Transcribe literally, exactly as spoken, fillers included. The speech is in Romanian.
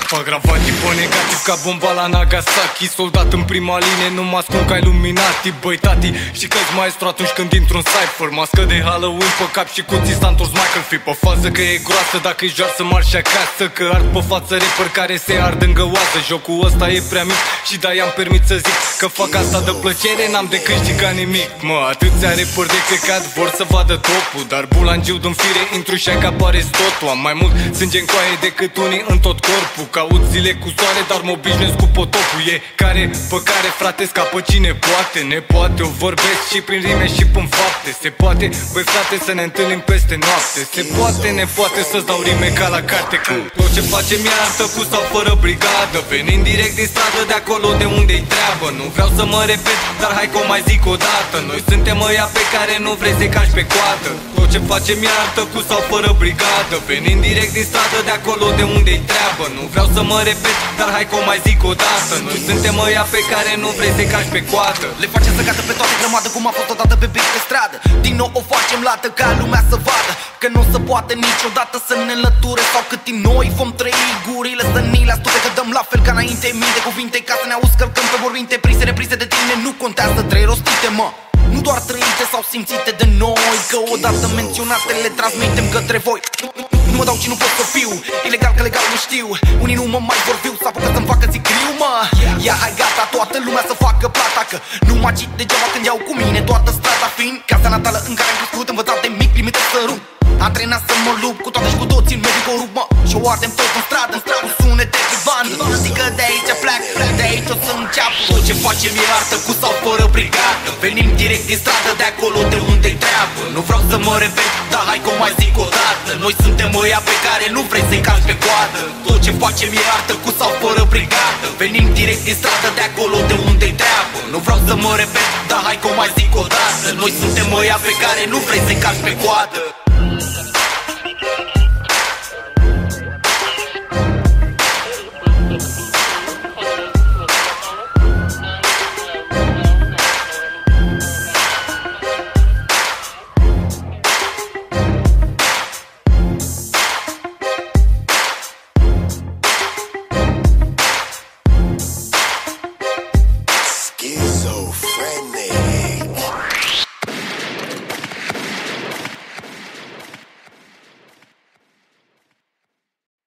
Agravat tipo negativ ca bomba la Nagasaki. Soldat în prima linie, nu mă ascund ca Illuminati. Băi tati, știi că-s maestru atunci când intru în cypher. Mască de Halloween pe cap și cuții s-a întors Michael. Fi pe fază că e groasă dacă e joasă marși acasă. Că ard pe față rapper care se ard în găoasă. Jocul ăsta e prea mic și de-aia îmi permit să zic că fac asta de plăcere, n-am de câștigat nimic. Mă, atâția rapper de căcat vor să vadă topul, dar bulangiu din fire intru și acapare totul. Am mai mult sânge în coaie decât unii în tot corpul. Caut zile cu soare, dar mă obișnuiesc cu potopul. E care pe care, frate, scapă cine poate. Ne poate, o vorbesc și prin rime și prin fapte. Se poate, băi frate, să ne întâlnim peste noapte. Se poate, ne poate să-ți dau rime ca la carte. Cu tot ce facem e artă, cu sau fără brigadă. Venind direct din stradă, de acolo de unde-i treabă. Nu vreau să mă repet, dar hai că o mai zic o dată. Noi suntem ăia pe care nu vrei să-i cași pe coadă. Tot ce facem e artă, cu sau fără brigadă. Venind direct din stradă, de acolo de unde-i treabă. Nu vreau să mă repet, dar hai că o mai zic o dată. Noi suntem ăia pe care nu vrei să-i cași pe coadă. Le facem să cadă pe toate grămadă, cum a fost odată pe beat pe stradă. Din nou o facem lată ca lumea să vadă că nu se poate niciodată să ne înlăture. Sau cât din noi vom trăi gurile să ni le astupe. Că dăm la fel ca înainte mii de cuvinte ca să ne auzi călcăm pe vorbinte prise, reprise de tine. Nu contează trei rostite, mă, nu doar trăite sau simțite de noi, că odată menționate le transmitem către voi. Nu mă dau și nu pot să fiu ilegal, că legal nu știu. Unii nu mă mai vor viu, s-a făcut să-mi facă zicriu, mă. Ia hai gata, toată lumea să facă plata, că nu mă agit degeaba când iau cu mine toată strada. Fiind casa natală în care am crescut, învățat de mic, limite să rup. Antrenat să mă lupt cu toate și cu toți în mediu corup, mă. Și o ardem tot în stradă, în stradă, cu sunete de bandă. Știi că de aici plec, de aici o să înceapă. Tot ce facem e artă, cu sau fără brigadă. Venim direct din stradă, de acolo de unde-i treabă. Nu vreau să mă repet, dar hai că o mai zic o dată. Noi suntem ăia pe care nu vrei să-i cași pe coadă. Tot ce facem e artă, cu sau fără brigadă. Venim direct din stradă, de acolo de unde-i treabă. Nu vreau să mă repet, dar hai că o mai zic o dată. Noi suntem ăia pe care nu vrei să-i cași pe coadă.